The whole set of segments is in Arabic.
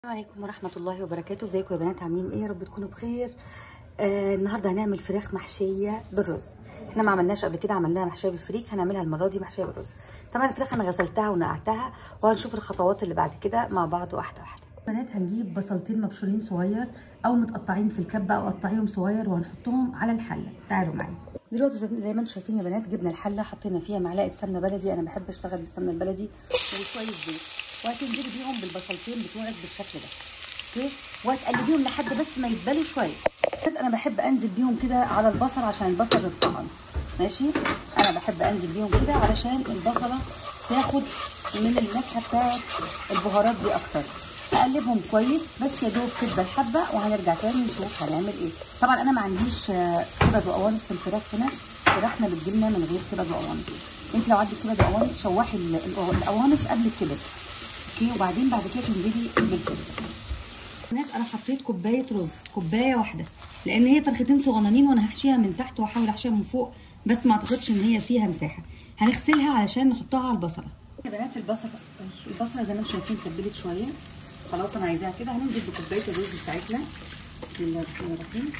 السلام عليكم ورحمة الله وبركاته. ازيكم يا بنات؟ عاملين ايه؟ يا رب تكونوا بخير. النهارده هنعمل فراخ محشية بالرز. احنا ما عملناش قبل كده، عملناها محشية بالفريك، هنعملها المرة دي محشية بالرز. طبعا الفراخ انا غسلتها ونقعتها، وهنشوف الخطوات اللي بعد كده مع بعض واحدة واحدة. بنات هنجيب بصلتين مبشورين صغير او متقطعين في الكبة او قطعيهم صغير، وهنحطهم على الحلة. تعالوا معايا. دلوقتي زي ما انتم شايفين يا بنات، جبنا الحله، حطينا فيها معلقه سمنه بلدي، انا بحب اشتغل بالسمنه البلدي، وشويه زيت، وهتنزلي بيهم بالبصلتين بتوعك بالشكل ده، اوكي، وهتقلبيهم لحد بس ما يدبلوا شويه. انا بحب انزل بيهم كده على البصل عشان البصل يتطعم، ماشي؟ انا بحب انزل بيهم كده علشان البصله تاخد من النكهه بتاعت البهارات دي اكتر. هقلبهم كويس بس يا دوب تدبل حبه، وهنرجع تاني نشوف هنعمل ايه. طبعا انا ما عنديش كبد وقوانص في الفراخ هنا، فراخنا بالجبنه من غير كبد وقوانص. انت لو عندك كبد وقوانص شوحي القوانص قبل الكبد، اوكي، وبعدين بعد كده تنزلي بالكبد. هناك انا حطيت كوبايه رز، كوبايه واحده، لان هي فرختين صغننين وانا هحشيها من تحت واحاول احشيها من فوق، بس ما اعتقدش ان هي فيها مساحه. هنغسلها علشان نحطها على البصله. يا بنات البصله زي ما انتم شايفين تبلت شويه، خلاص انا عايزاها كده. هننزل بكوبايه الرز بتاعتنا، بسم الله الرحمن الرحيم،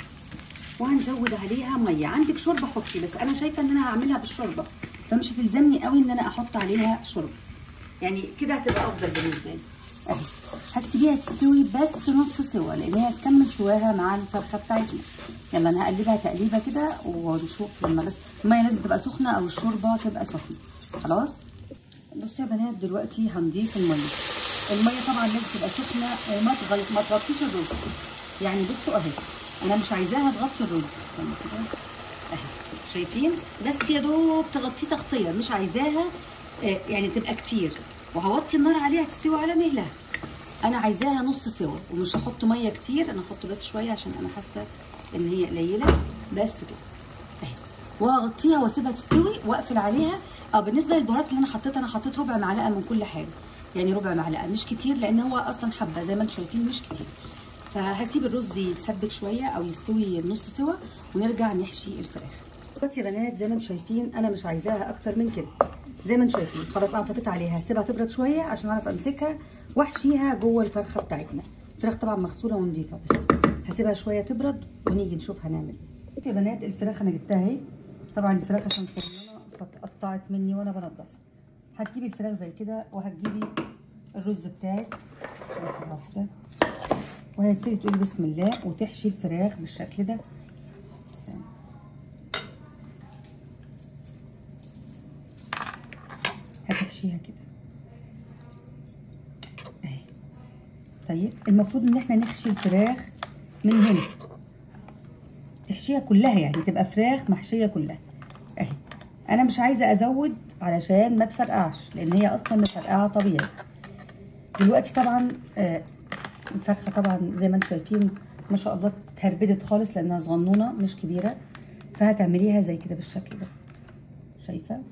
وهنزود عليها ميه. عندك شوربه حطي، بس انا شايفه ان انا هعملها بالشوربه، فمش هتلزمني قوي ان انا احط عليها شوربه، يعني كده هتبقى افضل بالنسبه لي. اهي هتسيبيها تستوي بس نص سوا، لان هي هتكمل سواها مع الفرخه بتاعتنا. يلا انا هقلبها تقليبه كده ونشوف لما بس الميه لازم تبقى سخنه او الشوربه تبقى سخنه. خلاص بصوا يا بنات، دلوقتي هنضيف الميه طبعا لازم تبقى سخنه، وما تغطيش الرز. يعني بصوا اهي، انا مش عايزاها تغطي الرز كده اهي، شايفين؟ بس يا دوب تغطيه تغطيه، مش عايزاها يعني تبقى كتير، وهوطي النار عليها تستوي على مهلها. انا عايزاها نص سوا، ومش هحط ميه كتير، انا هحط بس شويه عشان انا حاسه ان هي قليله، بس كده اهي، وهغطيها واسيبها تستوي واقفل عليها. بالنسبه للبهارات اللي انا حطيت ربع معلقه من كل حاجه، يعني ربع معلقه مش كتير، لان هو اصلا حبه زي ما انتم شايفين مش كتير. فهسيب الرز يتسبك شويه او يستوي نص سوا، ونرجع نحشي الفراخ. دلوقتي يا بنات زي ما انتم شايفين انا مش عايزاها اكتر من كده، زي ما انتم شايفين. خلاص انا طفيت عليها، هسيبها تبرد شويه عشان اعرف امسكها واحشيها جوه الفرخه بتاعتنا. الفراخ طبعا مغسوله ونضيفه، بس هسيبها شويه تبرد ونيجي نشوف هنعمل ايه. يا بنات الفراخ انا جبتها اهي، طبعا الفراخ عشان فرمانه فاتقطعت مني وانا بنضفها. هتجيبي الفراخ زي كده، وهتجيبي الرز بتاعك لحظه واحده، وهتبتدي تقولي بسم الله وتحشي الفراخ بالشكل ده. هتحشيها كده اهي. طيب المفروض ان احنا نحشي الفراخ من هنا، تحشيها كلها، يعني تبقى فراخ محشيه كلها اهي. انا مش عايزه ازود علشان ما تفرقعش، لان هي اصلا مفرقعه طبيعي. دلوقتي طبعا الفرخه طبعا زي ما انتم شايفين ما شاء الله اتهربدت خالص، لانها صغنونه مش كبيره، فهتعمليها زي كده بالشكل ده، شايفه؟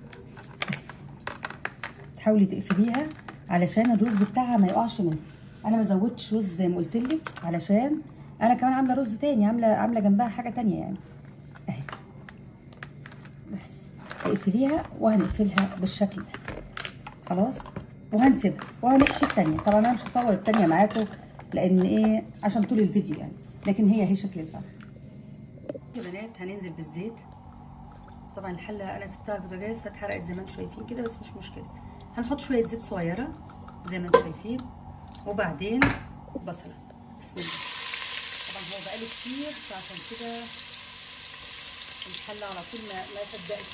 تحاولي تقفليها علشان الرز بتاعها ما يقعش منها. انا ما زودتش رز زي ما قلت لك، علشان انا كمان عامله رز تاني، عامله جنبها حاجه تانيه يعني اهي. بس اقفليها، وهنقفلها بالشكل ده خلاص، وهنسيبها وهنحشي التانيه. طبعا انا مش هصور التانيه معاكم لان ايه، عشان طول الفيديو يعني، لكن هي شكل الفرخ. يا بنات هننزل بالزيت. طبعا الحله انا سبتها على البوتاجاز فاتحرقت زي ما انتم شايفين كده، بس مش مشكله. هنحط شويه زيت صغيره زي ما انتم شايفين، وبعدين بصله. بسم الله. طبعا هو بقاله كتير، فعشان كده الحله على طول ما صدقت.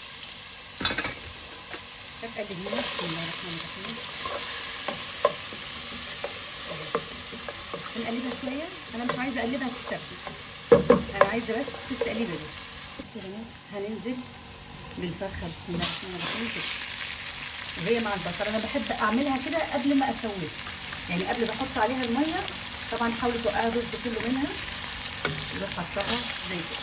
هتقلبيها بسم الله الرحمن الرحيم، هنقلبها شويه. انا مش عايزه اقلبها تستوي، انا عايزه بس التقليبه دي. هننزل بالفرخه بسم الله الرحمن الرحيم كده، وهي مع البصل. انا بحب اعملها كده قبل ما اسويها، يعني قبل ما احط عليها الميه. طبعا حاولي توقعي الرز كله منها، نروح حطها زي كده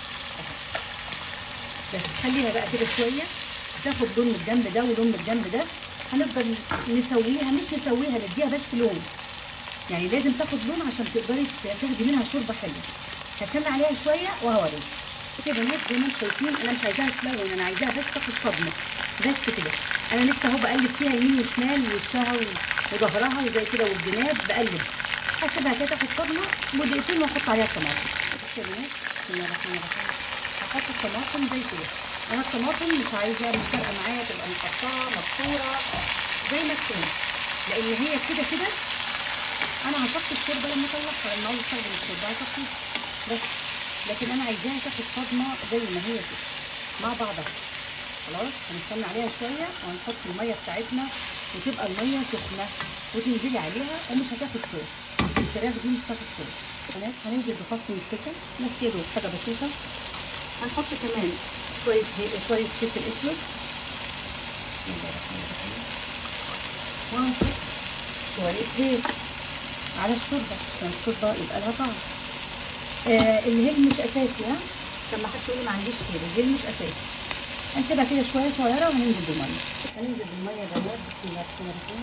بس تخليها بقى كده شويه تاخد لون من الجنب ده ولون من الجنب ده. هنفضل نسويها، مش نسويها، نديها بس لون، يعني لازم تاخد لون عشان تقدري تاخدي منها شوربه حلوه. هستنى عليها شويه وهوريكم. يا بنات زي ما انتم شايفين انا مش عايزاها تلون، انا عايزاها بس تاخد صدمه بس كده. انا لسه اهو بقلب فيها يمين وشمال، وشها وظهرها وزي كده والجناب بقلب. هسيبها كده تاخد صدمه ودقيقتين واحط عليها الطماطم. بصوا يا بنات بسم الله الرحمن الرحيم. هحط الطماطم زي كده. انا الطماطم مش عايزاها مش فارقه معايا تبقى مقطعه مبشوره زي ما تكون، لان هي كده كده انا هصفي الشوربه لما اطلعها، لما اقول استخدم الشوربه هصفيها بس، لكن انا عايزاها تاخد صدمه زي ما هي كده مع بعضها. خلاص هنستنى عليها شويه وهنحط الميه بتاعتنا وتبقى الميه سخنه وتنزلي عليها ومش هتاخد سوا. الفراخ دي مش هتاخد سوا. هننزل بفص من السكر بس يا دوب حاجه بسيطه. هنحط كمان شويه فلفل اسود. بسم الله الرحمن الرحيم. وهنحط شويه زيت على الشوربه عشان الشوربه يبقى لها طعم. الهيل مش اساسي، ها عشان ما حدش يقول ما عنديش هيل، الهيل مش اساسي. هنسيبها كده شويه صغيره وهننزل بالميه. هننزل بالميه يا بنات بسم الله الرحمن الرحيم.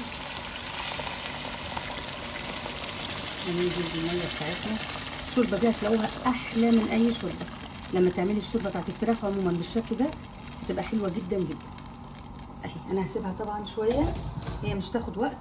هننزل بالميه بتاعتنا. الشوربه دي هتلاقوها احلى من اي شوربه. لما تعملي الشوربه بتاعت الفراخ عموما بالشكل ده هتبقى حلوه جدا جدا. اهي انا هسيبها طبعا شويه، هي مش تاخد وقت،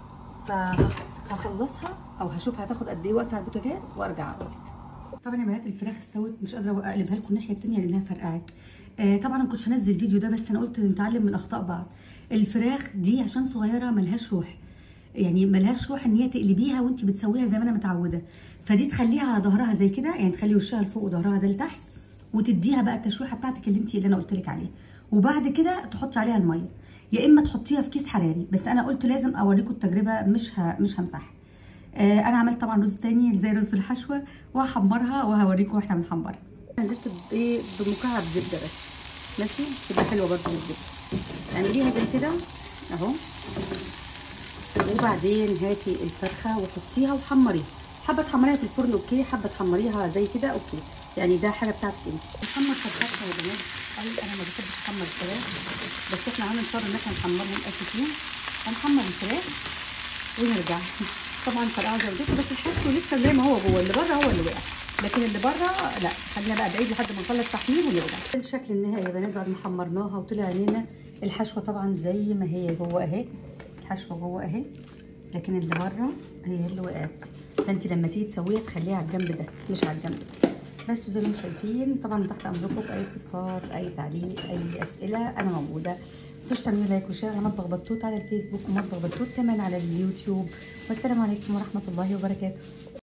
فهخلصها او هشوف هتاخد قد ايه وقت على البوتاجاز وارجع اقول لك. طبعا يا بنات الفراخ استوت، مش قادره اقلبها لكم الناحيه الثانيه لانها فرقعت. طبعا ما كنتش هنزل الفيديو ده بس انا قلت نتعلم من اخطاء بعض. الفراخ دي عشان صغيره ملهاش روح، يعني ملهاش روح ان هي تقلبيها وانت بتسويها زي ما انا متعوده، فدي تخليها على ظهرها زي كده، يعني تخلي وشها لفوق وظهرها ده لتحت، وتديها بقى التشويحه بتاعتك اللي انا قلت لك عليها، وبعد كده تحطي عليها الميه، يا اما تحطيها في كيس حراري، بس انا قلت لازم اوريكم التجربه مش همسحها. انا عملت طبعا رز تاني زي رز الحشوه وهحمرها وهوريكم واحنا بنحمرها. نزلت بمكعب زبده بس ماشي، تبقى حلوه برده بالزبده. اعمليها زي كده اهو، وبعدين هاتي الفرخه وحطيها وحمريها. حابه تحمريها في الفرن اوكي، حابه تحمريها زي كده اوكي، يعني ده حاجه بتاعتك انت. نحمر فرختها يا بنات. انا ما بحبش احمر الفراخ، بس احنا هنضطر ان احنا نحمرهم اساسيين. هنحمر الفراخ ونرجع. طبعا فرقعه زي ما قلت بس الحشو لسه زي ما هو جوه، اللي بره هو اللي وقع، لكن اللي بره لا. خلينا بقى بعيد لحد ما نخلص تحمير ونرجع. الشكل النهائي يا بنات بعد ما حمرناها وطلع عينينا. الحشوه طبعا زي ما هي جوه اهي، الحشوه جوه اهي، لكن اللي بره هي اللي وقعت. فانت لما تيجي تسويها تخليها على الجنب ده مش على الجنب ده بس. وزي ما انتم شايفين طبعا تحت امركم في اي استفسار اي تعليق اي اسئله انا موجوده. ما تنسوش تعملوا لايك وشير على مطبخ بطوط على الفيسبوك ومطبخ بطوط كمان على اليوتيوب. والسلام عليكم ورحمه الله وبركاته.